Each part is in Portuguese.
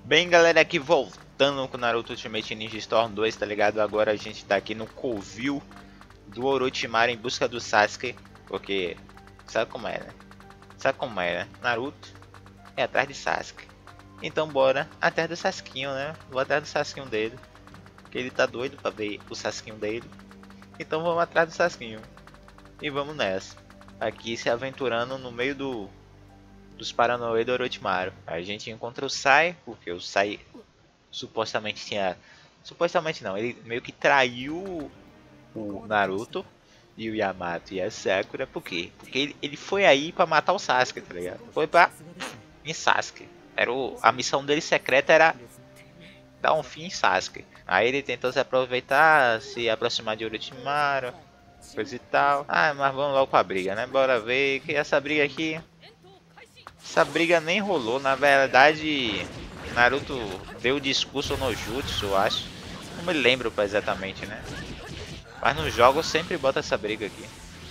Bem, galera, aqui voltando com Naruto Ultimate Ninja Storm 2, tá ligado? Agora a gente tá aqui no covil do Orochimaru em busca do Sasuke, porque sabe como é, né? Sabe como é, né? Naruto é atrás de Sasuke. Então bora atrás do Sasuquinho, né? Vou atrás do Sasuquinho dele, que ele tá doido pra ver o Sasuquinho dele. Então vamos atrás do Sasuquinho e vamos nessa. Aqui se aventurando no meio dos Paranauê do Orochimaru. A gente encontra o Sai, porque o Sai supostamente tinha... Supostamente não, ele meio que traiu o Naruto e o Yamato e a Sakura. Por quê? Porque ele foi aí pra matar o Sasuke, tá ligado? Foi pra... em Sasuke. A missão dele secreta era dar um fim em Sasuke. Aí ele tentou se aproveitar, se aproximar de Orochimaru, coisa e tal. Ah, mas vamos logo pra briga, né? Bora ver que essa briga aqui... Essa briga nem rolou, na verdade Naruto deu o discurso no Jutsu, eu acho. Não me lembro exatamente, né? Mas nos jogos sempre bota essa briga aqui.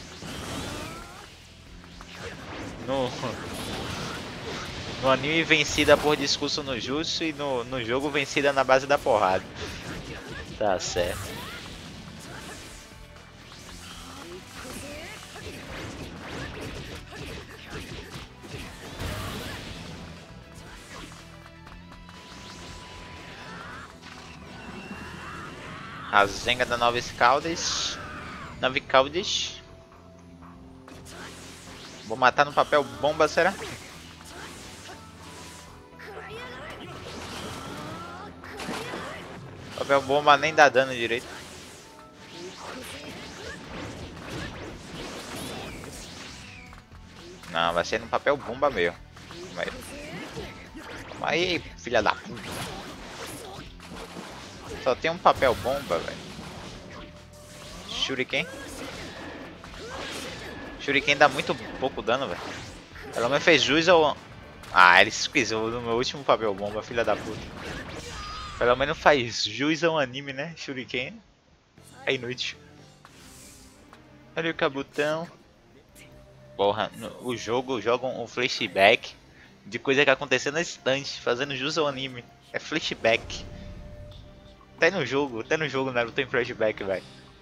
No anime vencida por discurso no Jutsu e no jogo vencida na base da porrada. Tá certo. A Zenga da Nova Caldes. Vou matar no papel bomba, será? Papel bomba nem dá dano direito. Não, vai ser no papel bomba mesmo. Calma aí, filha da puta. Só tem um papel bomba, velho. Shuriken. Shuriken dá muito pouco dano, velho. Pelo menos fez jus ao... Ah, ele esqueceu no meu último papel bomba, filha da puta. Pelo menos faz jus ao anime, né? Shuriken. É inútil. Olha o Kabutão. Porra, o jogo joga um flashback de coisa que aconteceu na instante, fazendo jus ao anime. É flashback. Até no jogo Naruto tem flashback, velho.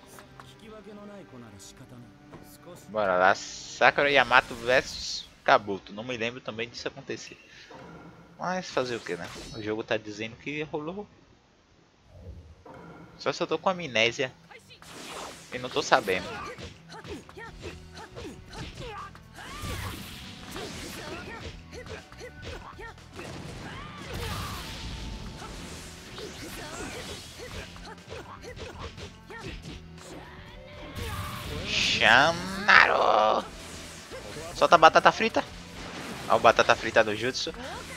Bora lá, Sakura Yamato vs Kabuto. Não me lembro também disso acontecer. Mas fazer o que, né? O jogo tá dizendo que rolou. Só se eu tô com amnésia e não tô sabendo. Xanaro! Solta a batata frita. Olha o batata frita do Jutsu.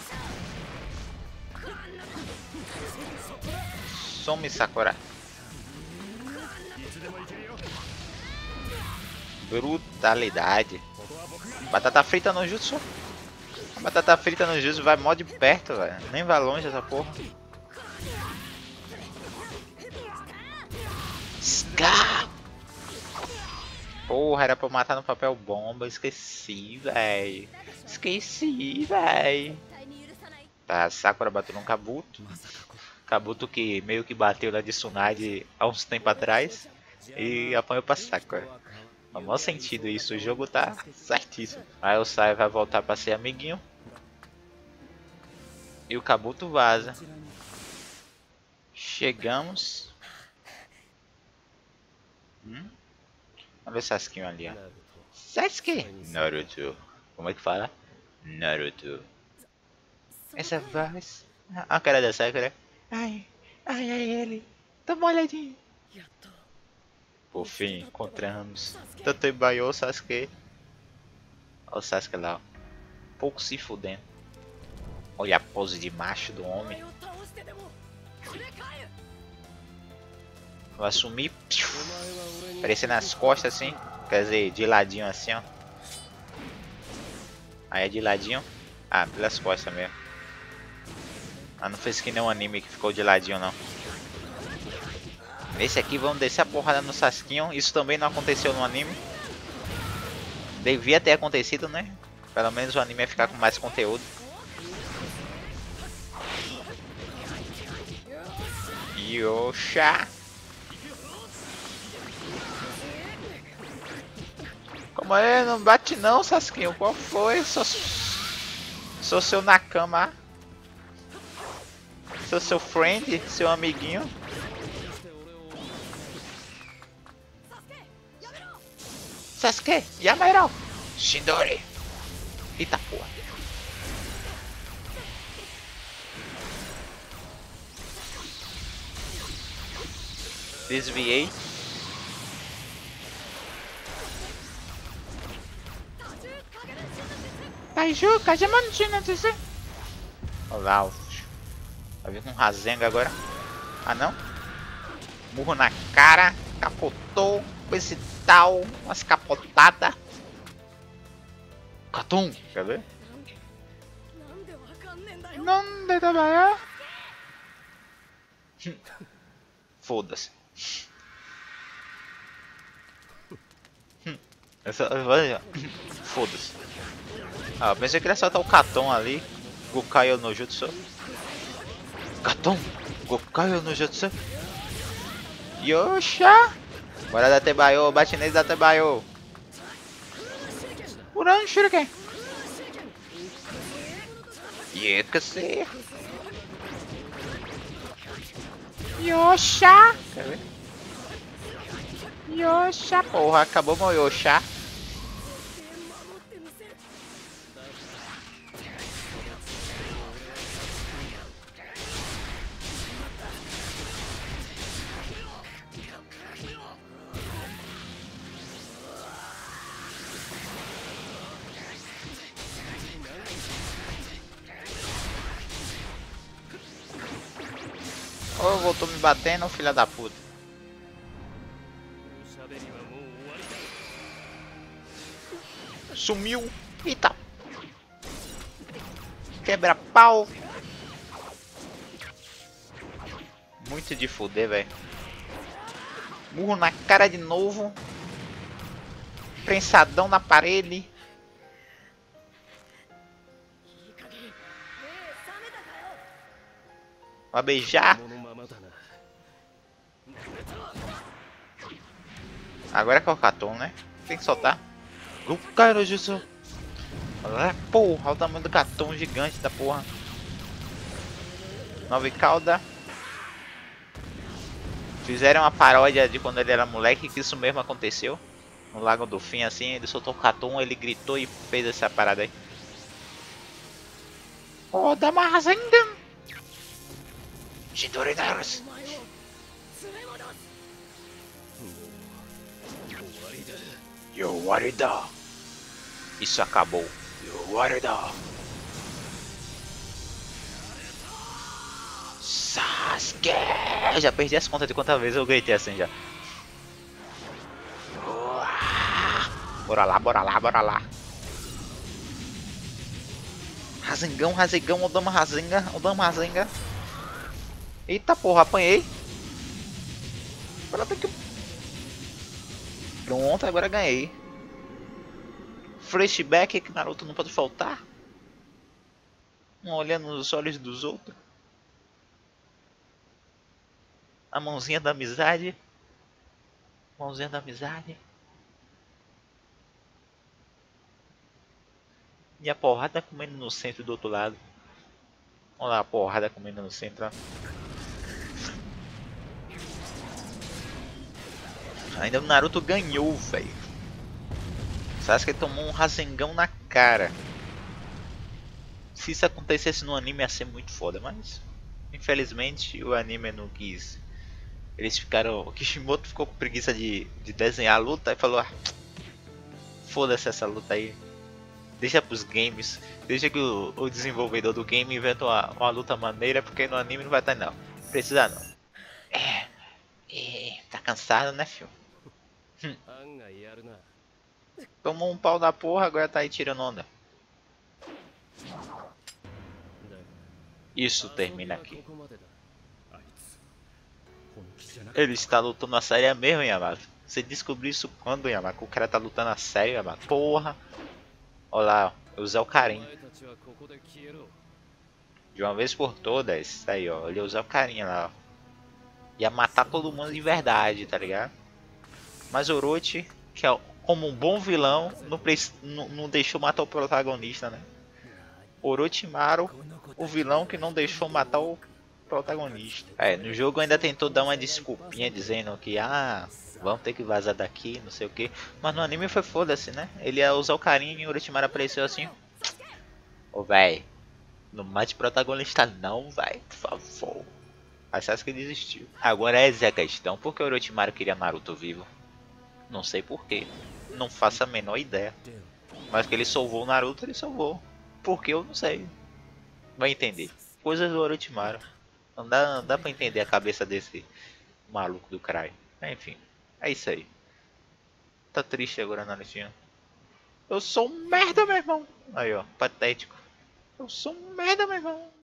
Some, Sakura. Brutalidade. Batata frita no Jutsu. A batata frita no Jutsu vai mó de perto, velho. Nem vai longe essa porra. Scar! Porra, era pra eu matar no papel bomba. Esqueci, velho. Esqueci, velho. Tá, Sakura bateu num Kabuto. Kabuto que meio que bateu na de Tsunade há uns tempos atrás. E apanhou pra Sakura. No maior sentido isso, o jogo tá certíssimo. Aí o Sai vai voltar pra ser amiguinho. E o Kabuto vaza. Chegamos. Vamos ver o Sasuke ali, ó. Sasuke! Naruto. Como é que fala? Naruto. Essa voz. A cara da Sakura. Ai, ele. Tá molhadinho. Por fim, encontramos. Tanto baiou o Sasuke. Olha o Sasuke lá, ó. Pouco se fudendo. Olha a pose de macho do homem. Vai sumir. Aparecer nas costas assim. Quer dizer, de ladinho assim, ó. Aí é de ladinho. Ah, pelas costas mesmo. Ah, não fez que nem um anime que ficou de ladinho, não. Nesse aqui vamos descer a porrada no Sasuquinho. Isso também não aconteceu no anime. Devia ter acontecido, né? Pelo menos o anime ia ficar com mais conteúdo. Yosha. Como é? Não bate não, Sasuke. Qual foi? Sou seu Nakama. Sou seu friend, seu amiguinho. Sasuke, Yamairo. Shindori. Eita porra. Desviei. Taiju, Kajamantina, disse. Olha lá, vai vir com um Rasengan agora. Ah não? Murro na cara, capotou, com esse tal, umas capotadas. Catum, cadê? Não de trabalhar. Foda-se. Foda-se. Ah, eu pensei que ele ia soltar o Katon ali. Gokai no Jutsu. Katon! Gokai no Jutsu. Yosha! Bora da Tebayo, bate nele da Tebayo. Uran Shuriken. Yekase. Yosha! Quer ver? Yosha! Porra, acabou meu Yosha. Oh, voltou me batendo, filha da puta. Sumiu. Eita. Quebra pau. Muito de fuder, velho. Murro na cara de novo. Prensadão na parede. Vai beijar. Agora é o Katon, né? Tem que soltar. Cara, Jutsu. Porra, olha o tamanho do Katon gigante da porra. 9 cauda. Fizeram uma paródia de quando ele era moleque, que isso mesmo aconteceu. No Lago do Fim, assim, ele soltou o Katon, ele gritou e fez essa parada aí. Oh, dá mais ainda! Shidori Naros! Yowarida! Isso acabou! Yowarida! Sasuke! Eu já perdi as contas de quantas vezes eu gritei assim já. Bora lá, bora lá, bora lá! Rasengão, Rasengão, Odama Rasenga, Odama Rasenga. Eita porra, apanhei. Agora tem que... Pronto, agora ganhei. Flashback que Naruto não pode faltar. Um olhando nos olhos dos outros. A mãozinha da amizade. Mãozinha da amizade. E a porrada comendo no centro do outro lado. Olha lá a porrada comendo no centro. Ó. Ainda o Naruto ganhou, velho. Sasuke tomou um Rasengão na cara. Se isso acontecesse no anime ia ser muito foda, mas infelizmente o anime não quis. Eles ficaram... O Kishimoto ficou com preguiça de desenhar a luta e falou: ah, foda-se essa luta aí. Deixa pros games. Deixa que o desenvolvedor do game inventa uma luta maneira, porque no anime não vai estar não. Precisa não. Tá cansado, né, filho? Tomou um pau da porra, agora tá aí tirando onda. Isso termina aqui. Ele está lutando a sério mesmo, Yamato. Você descobriu isso quando, Yamato? O cara tá lutando a sério, Yamato. Porra. Olha lá, eu usar o carinho. De uma vez por todas. Tá aí, ó. Ele usar o carinho lá, ó. Ia matar todo mundo de verdade, tá ligado? Mas Orochi, que é como um bom vilão, não deixou matar o protagonista, né? Orochimaru, o vilão que não deixou matar o protagonista. É, no jogo ainda tentou dar uma desculpinha dizendo que, vamos ter que vazar daqui, não sei o que. Mas no anime foi foda-se, né? Ele ia usar o carinho e o Orochimaru apareceu assim. Ô, véi, não mate protagonista não, véi, por favor. A Sasuke desistiu. Agora essa é a questão, por que o Orochimaru queria Naruto vivo? Não sei porquê. Não faço a menor ideia. Mas que ele salvou o Naruto, ele salvou. Por que eu não sei. Vai entender. Coisas do Orochimaru. Não dá pra entender a cabeça desse maluco do Cry. Enfim, é isso aí. Tá triste agora, Narutinho. Eu sou um merda, meu irmão. Aí, ó, patético. Eu sou um merda, meu irmão.